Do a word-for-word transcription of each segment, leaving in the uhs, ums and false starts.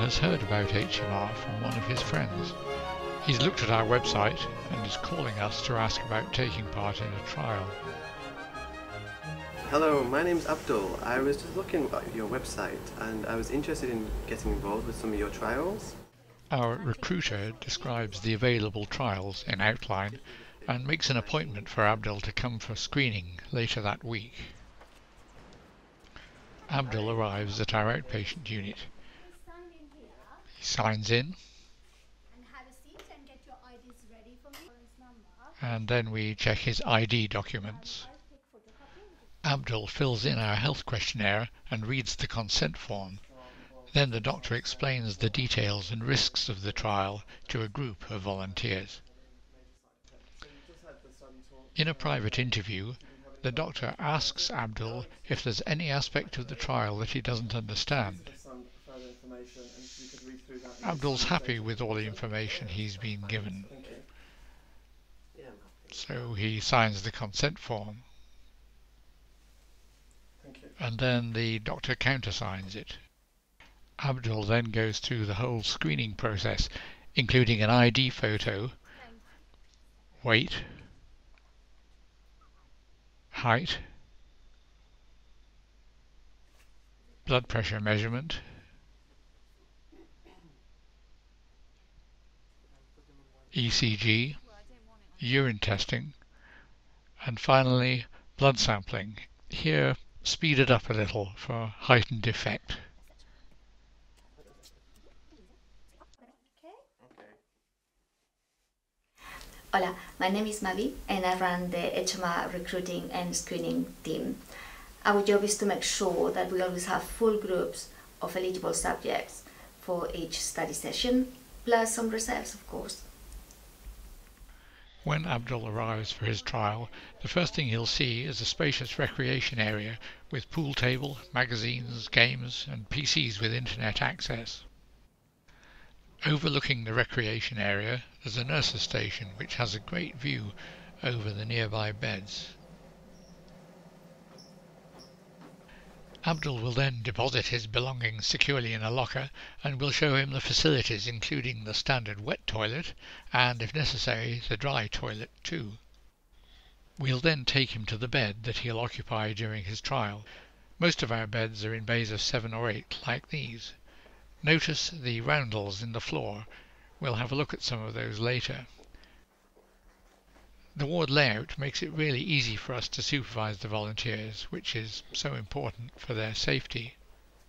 has heard about H M R from one of his friends. He's looked at our website and is calling us to ask about taking part in a trial. Hello, my name's Abdul. I was just looking at your website and I was interested in getting involved with some of your trials. Our recruiter describes the available trials in outline and makes an appointment for Abdul to come for screening later that week. Abdul arrives at our outpatient unit. He signs in, and then we check his I D documents. Abdul fills in our health questionnaire and reads the consent form. Then the doctor explains the details and risks of the trial to a group of volunteers. In a private interview, the doctor asks Abdul if there's any aspect of the trial that he doesn't understand. Abdul's happy with all the information he's been given, so he signs the consent form, and then the doctor countersigns it. Abdul then goes through the whole screening process, including an I D photo, weight, height, blood pressure measurement, E C G, urine testing, and finally blood sampling, here speeded up a little for heightened effect. Hola, my name is Mavi and I run the H M R recruiting and screening team. Our job is to make sure that we always have full groups of eligible subjects for each study session, plus some reserves, of course. When Abdul arrives for his trial, the first thing he'll see is a spacious recreation area with pool table, magazines, games and P Cs with internet access. Overlooking the recreation area, there's a nurse's station which has a great view over the nearby beds. Abdul will then deposit his belongings securely in a locker and we'll show him the facilities, including the standard wet toilet and, if necessary, the dry toilet too. We'll then take him to the bed that he'll occupy during his trial. Most of our beds are in bays of seven or eight, like these. Notice the roundels in the floor. We'll have a look at some of those later. The ward layout makes it really easy for us to supervise the volunteers, which is so important for their safety.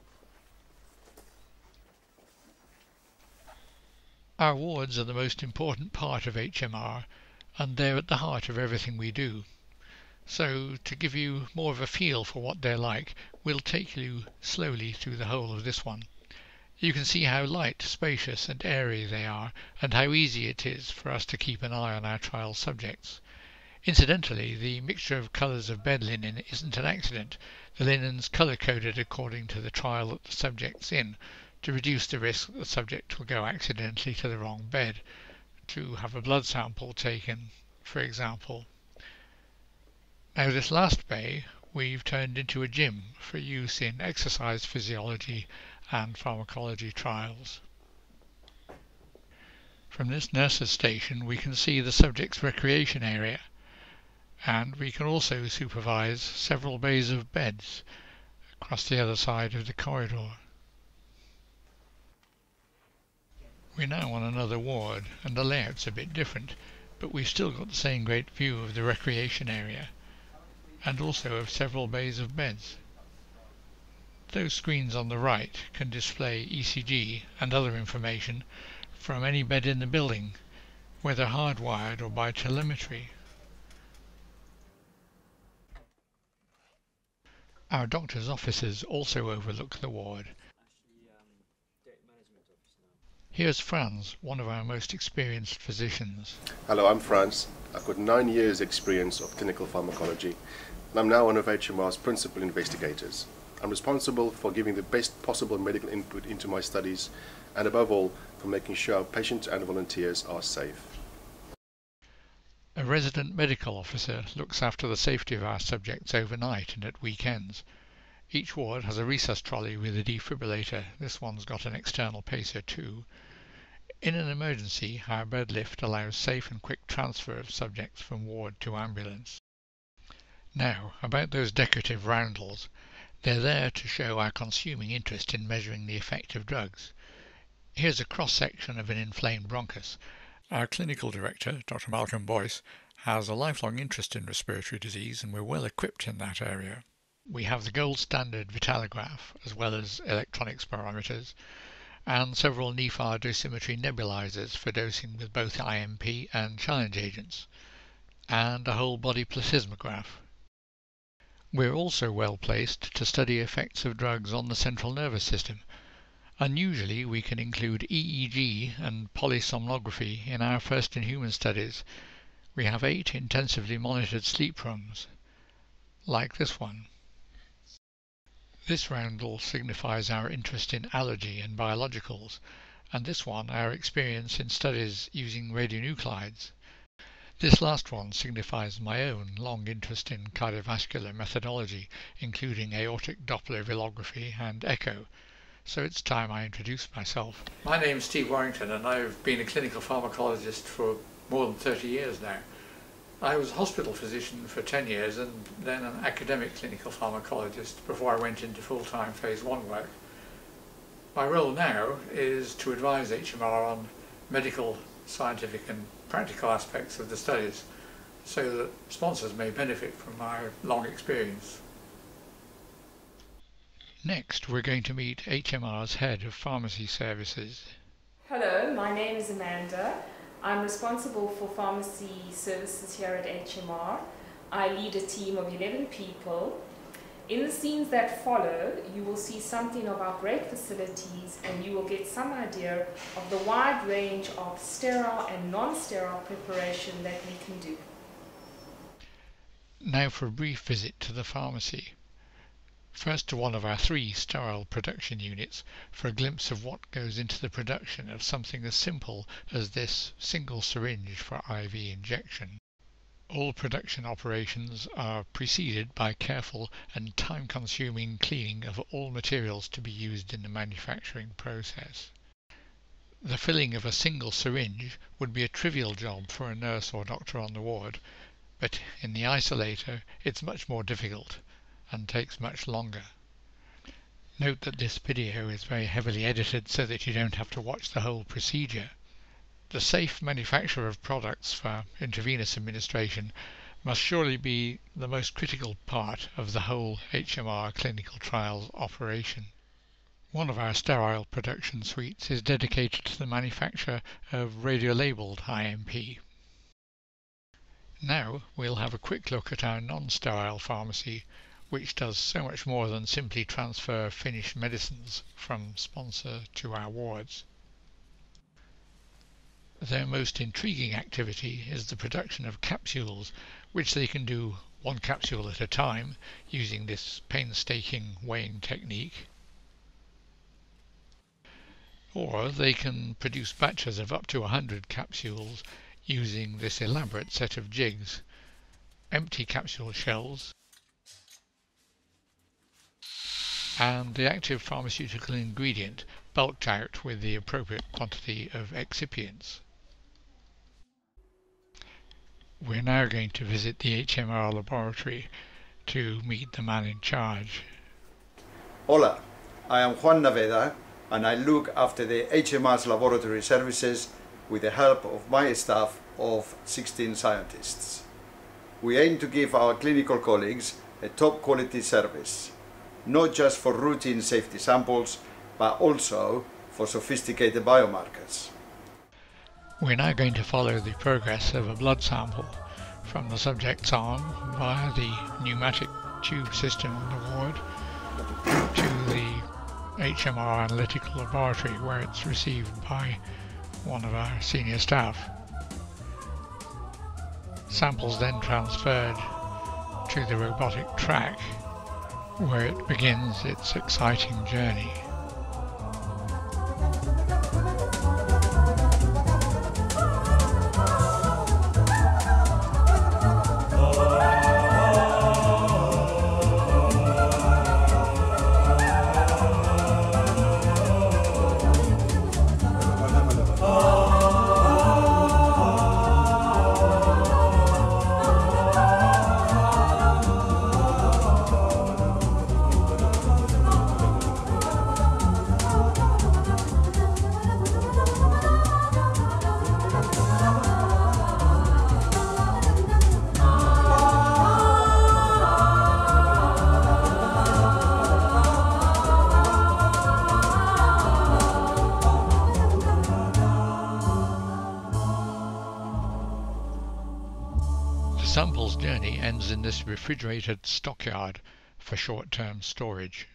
Our wards are the most important part of H M R, and they're at the heart of everything we do. So, to give you more of a feel for what they're like, we'll take you slowly through the whole of this one. You can see how light, spacious and airy they are, and how easy it is for us to keep an eye on our trial subjects. Incidentally, the mixture of colours of bed linen isn't an accident. The linen's colour-coded according to the trial that the subject's in, to reduce the risk that the subject will go accidentally to the wrong bed, to have a blood sample taken, for example. Now this last bay we've turned into a gym for use in exercise physiology and pharmacology trials. From this nurse's station we can see the subject's recreation area, and we can also supervise several bays of beds across the other side of the corridor. We're now on another ward and the layout's a bit different, but we've still got the same great view of the recreation area and also of several bays of beds. Those screens on the right can display E C G and other information from any bed in the building, whether hardwired or by telemetry. Our doctor's offices also overlook the ward. Here's Franz, one of our most experienced physicians. Hello, I'm Franz. I've got nine years experience of clinical pharmacology, and I'm now one of H M R's principal investigators. I'm responsible for giving the best possible medical input into my studies and above all for making sure our patients and volunteers are safe. A resident medical officer looks after the safety of our subjects overnight and at weekends. Each ward has a resus trolley with a defibrillator. This one's got an external pacer too. In an emergency, our bed lift allows safe and quick transfer of subjects from ward to ambulance. Now, about those decorative roundels. They're there to show our consuming interest in measuring the effect of drugs. Here's a cross-section of an inflamed bronchus. Our clinical director, Doctor Malcolm Boyce, has a lifelong interest in respiratory disease, and we're well equipped in that area. We have the gold standard Vitalograph, as well as electronic spirometers, and several NEFAR dosimetry nebulizers for dosing with both I M P and challenge agents, and a whole body plethysmograph. We're also well placed to study effects of drugs on the central nervous system. Unusually, we can include E E G and polysomnography in our first-in-human studies. We have eight intensively monitored sleep rooms, like this one. This roundel signifies our interest in allergy and biologicals, and this one our experience in studies using radionuclides. This last one signifies my own long interest in cardiovascular methodology, including aortic Doppler villography and echo. So it's time I introduce myself. My name's Steve Warrington, and I've been a clinical pharmacologist for more than thirty years now. I was a hospital physician for ten years and then an academic clinical pharmacologist before I went into full-time phase one work. My role now is to advise H M R on medical, scientific and practical aspects of the studies so that sponsors may benefit from my long experience. Next, we're going to meet H M R's Head of Pharmacy Services. Hello, my name is Amanda. I'm responsible for pharmacy services here at H M R. I lead a team of eleven people. In the scenes that follow, you will see something of our great facilities, and you will get some idea of the wide range of sterile and non-sterile preparation that we can do. Now for a brief visit to the pharmacy. First to one of our three sterile production units for a glimpse of what goes into the production of something as simple as this single syringe for I V injection. All production operations are preceded by careful and time-consuming cleaning of all materials to be used in the manufacturing process. The filling of a single syringe would be a trivial job for a nurse or doctor on the ward, but in the isolator it's much more difficult and takes much longer. Note that this video is very heavily edited so that you don't have to watch the whole procedure. The safe manufacture of products for intravenous administration must surely be the most critical part of the whole H M R clinical trials operation. One of our sterile production suites is dedicated to the manufacture of radio-labeled I M P. Now we'll have a quick look at our non-sterile pharmacy, which does so much more than simply transfer finished medicines from sponsor to our wards. Their most intriguing activity is the production of capsules, which they can do one capsule at a time using this painstaking weighing technique. Or they can produce batches of up to one hundred capsules using this elaborate set of jigs, empty capsule shells, and the active pharmaceutical ingredient bulked out with the appropriate quantity of excipients. We're now going to visit the H M R laboratory to meet the man in charge. Hola, I am Juan Naveda, and I look after the H M R's laboratory services with the help of my staff of sixteen scientists. We aim to give our clinical colleagues a top quality service, not just for routine safety samples, but also for sophisticated biomarkers. We're now going to follow the progress of a blood sample from the subject's arm via the pneumatic tube system on the ward to the H M R analytical laboratory, where it's received by one of our senior staff. Samples then transferred to the robotic track, where it begins its exciting journey. The sample's journey ends in this refrigerated stockyard for short-term storage.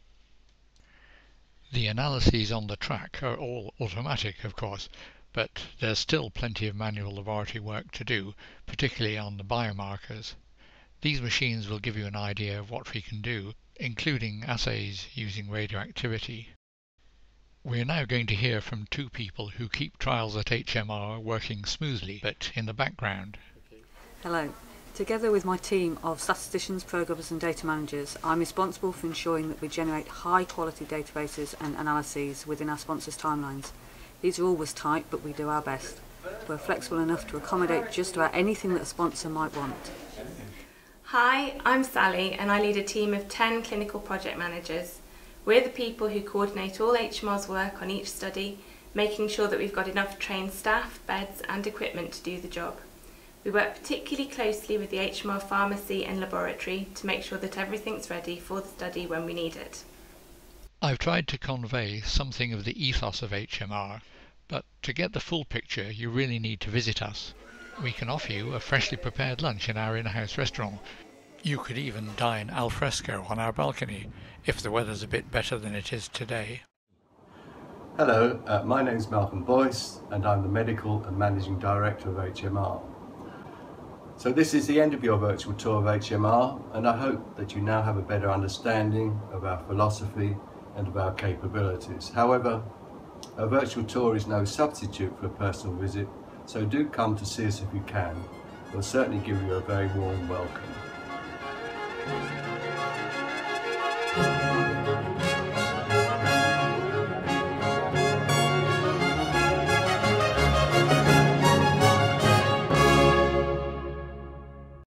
The analyses on the track are all automatic, of course, but there's still plenty of manual laboratory work to do, particularly on the biomarkers. These machines will give you an idea of what we can do, including assays using radioactivity. We're now going to hear from two people who keep trials at H M R working smoothly, but in the background. Hello. Together with my team of statisticians, programmers and data managers, I'm responsible for ensuring that we generate high quality databases and analyses within our sponsors' timelines. These are always tight, but we do our best. We're flexible enough to accommodate just about anything that a sponsor might want. Hi, I'm Sally and I lead a team of ten clinical project managers. We're the people who coordinate all H M R's work on each study, making sure that we've got enough trained staff, beds and equipment to do the job. We work particularly closely with the H M R pharmacy and laboratory to make sure that everything's ready for the study when we need it. I've tried to convey something of the ethos of H M R, but to get the full picture you really need to visit us. We can offer you a freshly prepared lunch in our in-house restaurant. You could even dine al fresco on our balcony, if the weather's a bit better than it is today. Hello, uh, my name's Malcolm Boyce and I'm the Medical and Managing Director of H M R. So this is the end of your virtual tour of H M R, and I hope that you now have a better understanding of our philosophy and of our capabilities. However, a virtual tour is no substitute for a personal visit, so do come to see us if you can. We'll certainly give you a very warm welcome.